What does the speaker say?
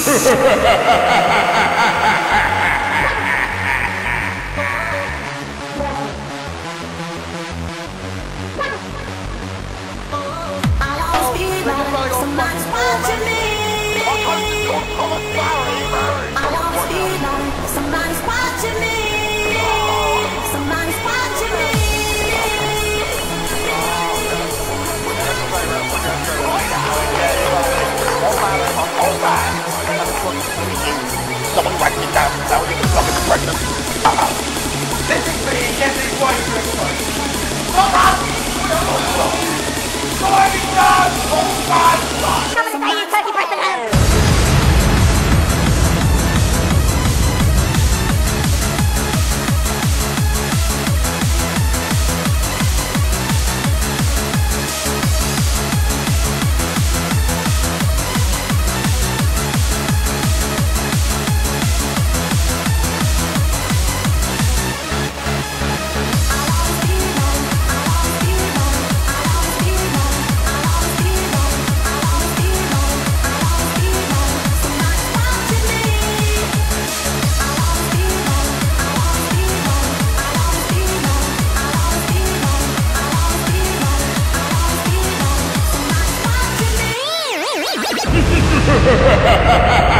Somebody's watching me. Somebody's watching me. Somebody's watching me. Someone write me down. Now you can fucking pregnant. This is me. Yes, it's what you're doing. Stop asking. Going down. Oh my God. Come on, you turkey person. Ha ha ha ha ha!